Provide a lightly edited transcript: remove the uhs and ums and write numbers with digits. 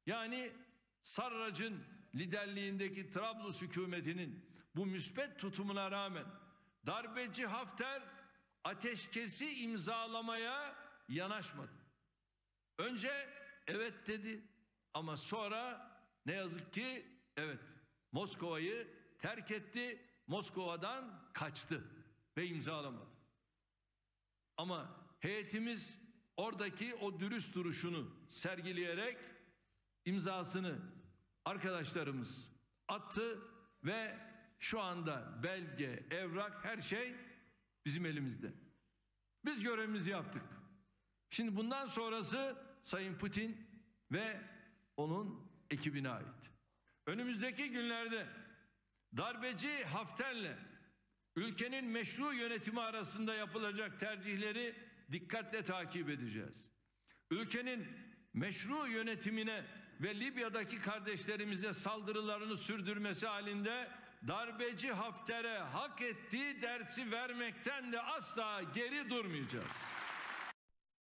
Yani Sarrac'ın liderliğindeki Trablus hükümetinin bu müspet tutumuna rağmen darbeci Hafter ateşkesi imzalamaya yanaşmadı. Önce evet dedi ama sonra ne yazık ki evet Moskova'yı terk etti, Moskova'dan kaçtı ve imzalamadı. Ama heyetimiz oradaki o dürüst duruşunu sergileyerek imzasını arkadaşlarımız attı ve şu anda belge, evrak, her şey bizim elimizde. Biz görevimizi yaptık. Şimdi bundan sonrası Sayın Putin ve onun ekibine ait. Önümüzdeki günlerde darbeci Hafter'le ülkenin meşru yönetimi arasında yapılacak tercihleri dikkatle takip edeceğiz. Ülkenin meşru yönetimine ve Libya'daki kardeşlerimize saldırılarını sürdürmesi halinde darbeci Hafter'e hak ettiği dersi vermekten de asla geri durmayacağız.